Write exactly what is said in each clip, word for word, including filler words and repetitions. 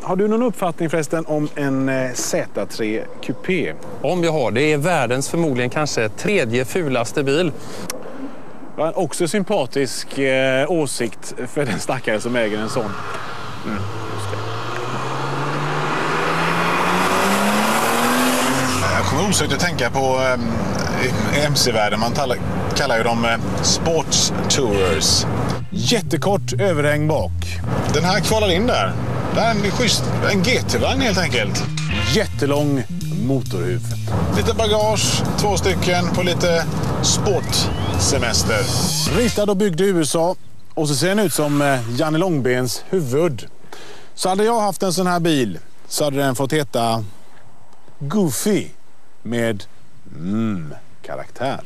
har du någon uppfattning förresten om en Z tre Coupé? Om jag har, det är världens förmodligen kanske tredje fulaste bil. Också sympatisk eh, åsikt för den stackare som äger en sån. Mm, just det. Jag kommer osökt att tänka på eh, M C-världen. Man talar, kallar ju dem eh, sports tourers. Jättekort överhäng bak. Den här kvalar in där. Det är en, schysst, en G T-vagn helt enkelt. Jättelång motorhuv. Lite bagage, två stycken på lite sportsemester. Ritad och byggd i U S A. Och så ser den ut som Janne Långbens huvud. Så hade jag haft en sån här bil så hade den fått heta Goofy med mm, karaktär.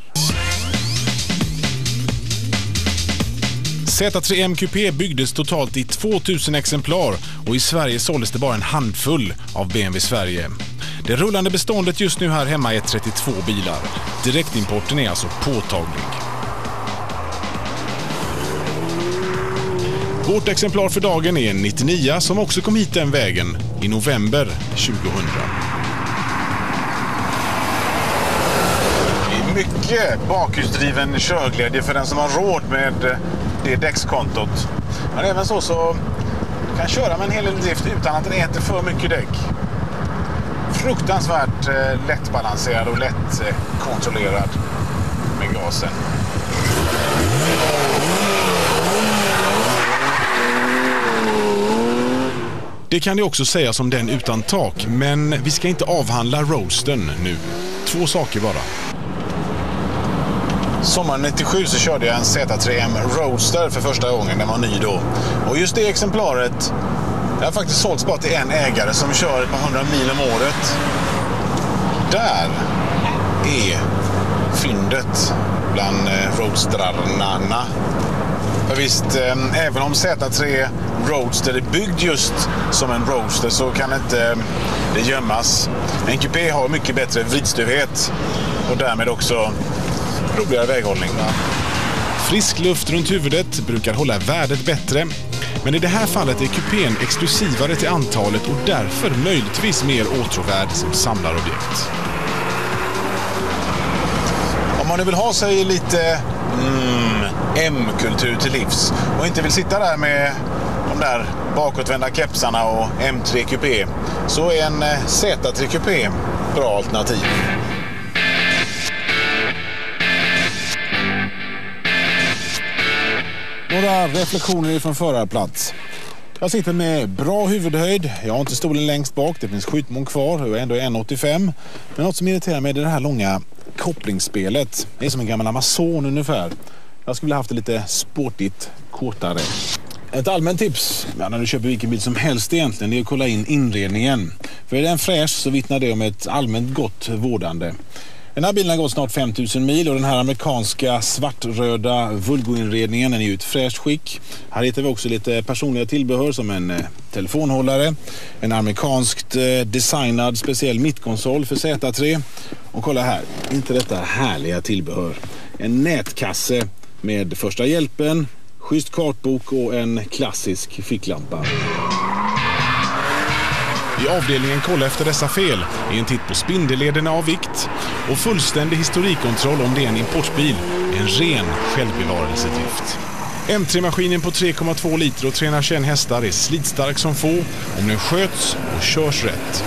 Z tre M Coupé byggdes totalt i tvåtusen exemplar och i Sverige såldes det bara en handfull av B M W Sverige. Det rullande beståndet just nu här hemma är trettiotvå bilar. Direktimporten är alltså påtaglig. Vårt exemplar för dagen är en nittionio som också kom hit den vägen i november tjugohundra. Mycket bakhjulsdriven körglädje för den som har råd med det däckskontot. Men även så så kan köra med en hel del drift utan att den äter för mycket däck. Fruktansvärt eh, lättbalanserad och lätt eh, kontrollerad med gasen. Det kan det också sägas om den utan tak, men vi ska inte avhandla Roadstern nu. Två saker bara. Sommaren nittiosju så körde jag en Z tre M Roadster för första gången, den var ny då. Och just det exemplaret, det har faktiskt sålts bara till en ägare som kör ett par hundra mil om året. Där är fyndet bland roadstrarna. För visst, även om Z tre Roadster är byggd just som en Roadster så kan inte det gömmas. En Coupé har mycket bättre vridstövhet och därmed också roligare väghållning. Frisk luft runt huvudet brukar hålla värdet bättre. Men i det här fallet är kupén exklusivare till antalet och därför möjligtvis mer åtråvärd som samlarobjekt. Om man nu vill ha sig lite mm, M-kultur till livs och inte vill sitta där med de där bakåtvända kepsarna och M tre Coupé så är en Z tre Coupé bra alternativ. Några reflektioner från förarplats. Jag sitter med bra huvudhöjd. Jag har inte stolen längst bak. Det finns skjutmån kvar och ändå en åttiofem. Men något som irriterar mig är det här långa kopplingsspelet. Det är som en gammal Amazon ungefär. Jag skulle vilja haft det lite sportigt kortare. Ett allmänt tips ja, när du köper vilken bil som helst egentligen är att kolla in inredningen. För är den fräsch så vittnar det om ett allmänt gott vårdande. Den här bilen har gått snart fem tusen mil och den här amerikanska svartröda Vulgo-inredningen är i ett fräscht skick. Här hittar vi också lite personliga tillbehör som en eh, telefonhållare, en amerikanskt eh, designad speciell mittkonsol för Z tre. Och kolla här, inte detta härliga tillbehör. En nätkasse med första hjälpen, schysst kartbok och en klassisk ficklampa. I avdelningen Kolla efter dessa fel är en titt på spindellederna av vikt och fullständig historikkontroll om det är en importbil, en ren självbevarelsedrift. M tre-maskinen på tre komma två liter och trehundratjugoett hästar är slitstark som få om den sköts och körs rätt.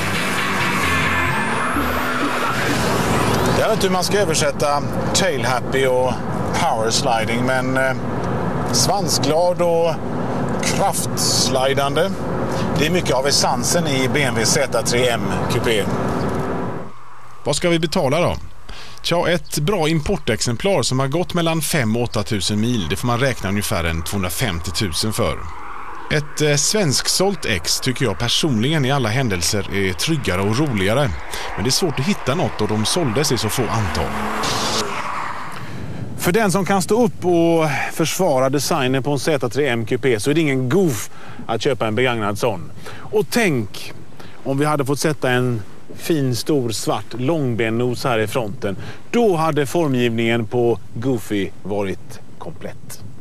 Jag vet inte hur man ska översätta tail happy och power sliding, men eh, svansglad och kraftslidande. Det är mycket av essensen i B M W Z tre M Coupé. Vad ska vi betala då? Tja, ett bra importexemplar som har gått mellan fem och åtta tusen mil, det får man räkna ungefär en tvåhundrafemtio tusen för. Ett eh, svensksålt ex tycker jag personligen i alla händelser är tryggare och roligare. Men det är svårt att hitta något och de såldes i så få antal. För den som kan stå upp och försvara designen på en Z tre M Coupé så är det ingen goof att köpa en begagnad sån. Och tänk om vi hade fått sätta en fin stor svart långbennos här i fronten. Då hade formgivningen på Goofy varit komplett.